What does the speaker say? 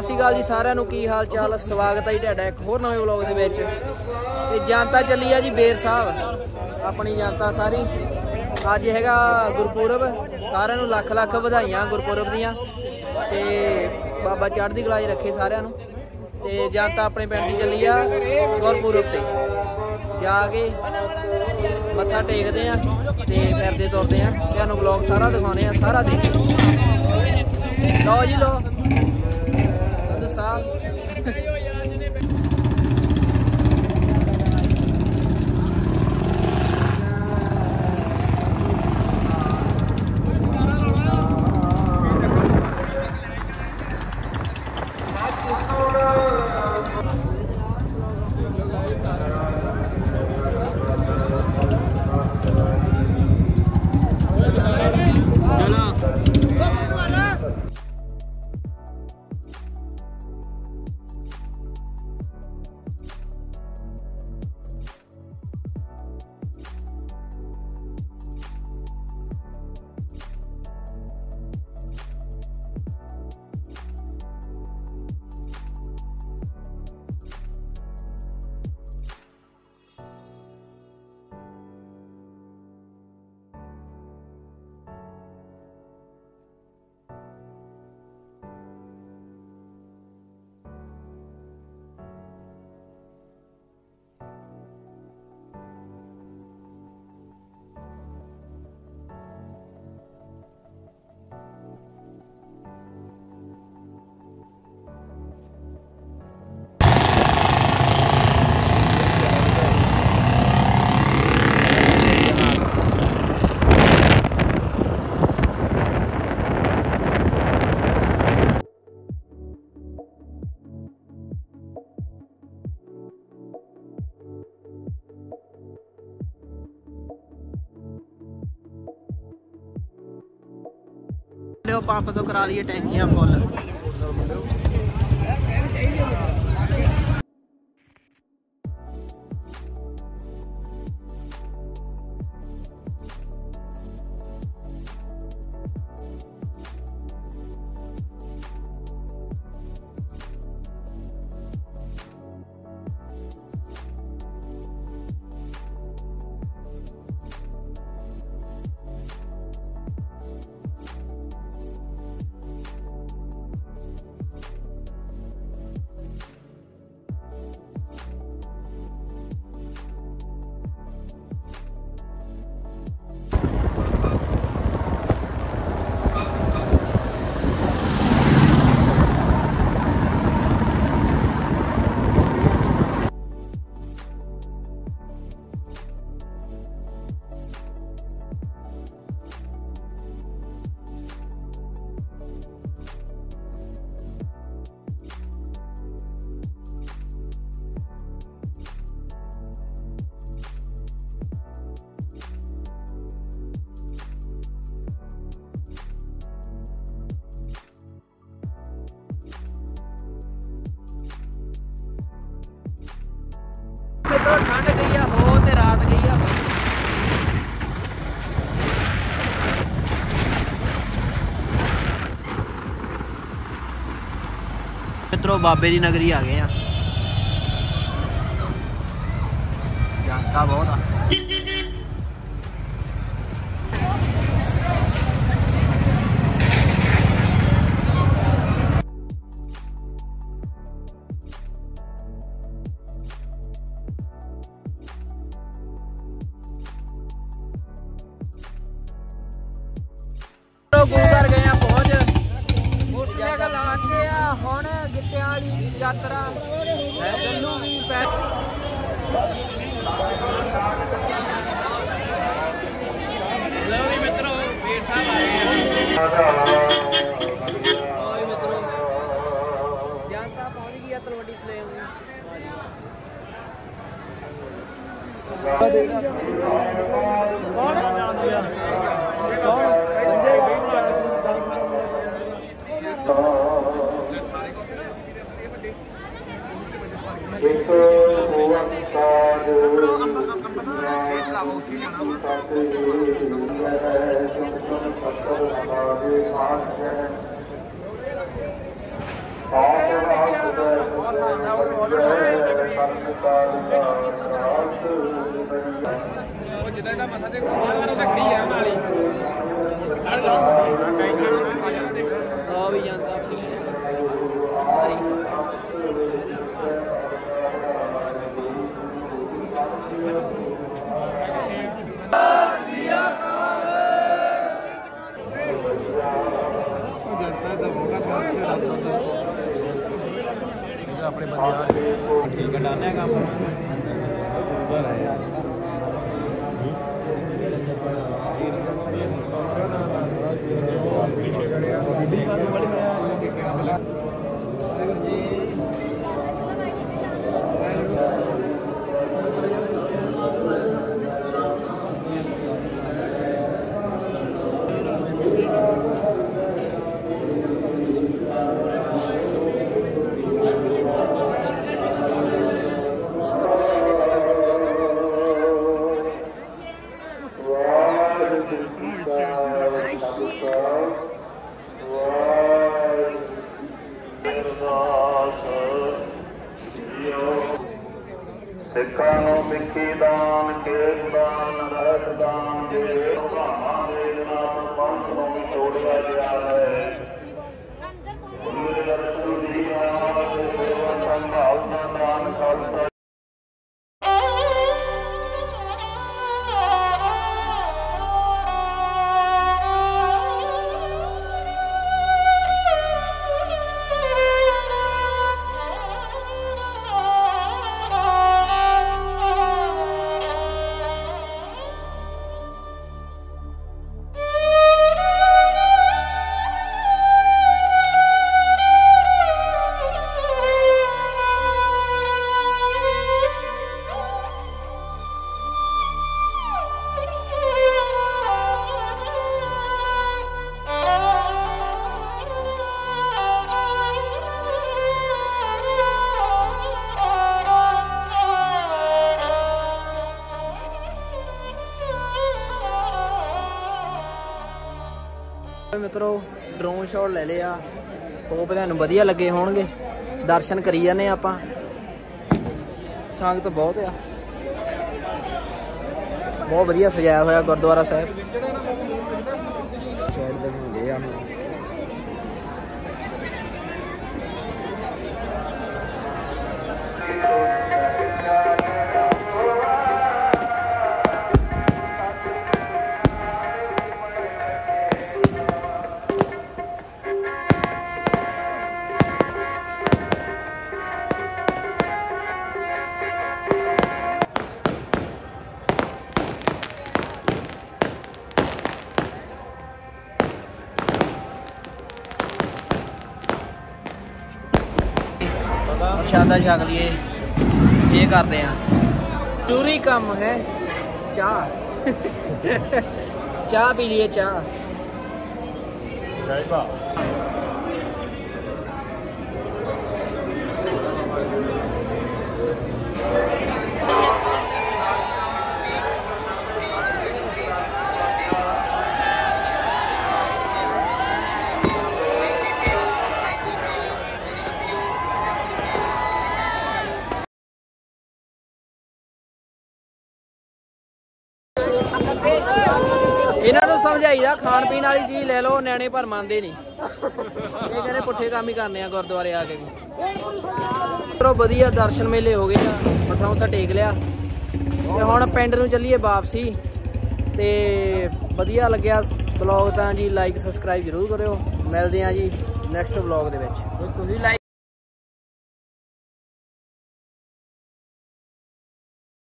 सत श्री अकाल जी सारिਆਂ ਨੂੰ की हाल चाल स्वागत है जी तुहाडा एक होर नवे व्लॉग दे विच। ते जनता चली है जी बेर साहब अपनी जनता सारी। अज हैगा गुरपुरब, सारिਆਂ ਨੂੰ लख लख ਵਧਾਈਆਂ गुरपुरब दियां ते बाबा चढ़दी कला रखे सारिਆਂ ਨੂੰ। ते जनता अपने पिंड दी चली आ गुरपुरब ते जाके मत्था टेकदे आ ते फिरदे तुरदे आ। तुहानूं व्लॉग सारा दिखाउने आ, सारा देखो। लो जी लो साहब पंप तो करा लिए टैंकियां फुल। मित्रों ठंड गई है हो ते रात गई है। मित्रों बाबे दी नगरी आ गए हैं। जनता बहुत आ। गुरु घर गए हैं पहुंच मोटरसाइकिल आके हुण गिट्टियां वाली यात्रा चलूगी। मित्रों जनता पहुंच गई है तलवंडी सलेम। भी जानता सारी अपने बंदे ठीक है डालने का ਸਿੱਖਾਂ ਨੂੰ ਮਿੱਠੀ ਦਾਨ ਕੇਸ ਦਾਨ ਰਹਿਤ ਦਾਨ ਦੇ ਭਾਵਾਂ ਦੇ ਨਾਲ ਪੰਥ ਨੂੰ ਵੀ ਜੋੜਿਆ ਗਿਆ ਹੈ। ਗੁਰੂ ਰਸੂਲ ਜੀ ਆਪ ਸੇਵਾ ਸੰਭਾਲਣਾ ਦਾਨ ਖਾਲਸਾ मित्रों ड्रोन शॉट ले लिया होप तुहानूं वधिया लगे होणगे। दर्शन करी जाने आपां संगत बहुत आ बहुत वधिया सजाया होया गुरुद्वारा साहिब शॉट दिखाउंदे आ। प्रशादा छक लिए ये करते हैं जरूरी काम है चाह चाह पी लिए चाह इन्हों समझाईदा खाण पीण वाली चीज़ ले लो न्याणे पर मानते नहीं ये कहने पुट्ठे काम ही करने गुरुद्वारे आके भी वधिया दर्शन मेले हो गए मत्था मुत्था टेक लिया ते हुण पिंड नूं चलीए वापसी ते वधिया लग्या ब्लॉग तां जी लाइक सबसक्राइब जरूर करियो। मिलदे आं जी नैक्सट ब्लॉग दे विच।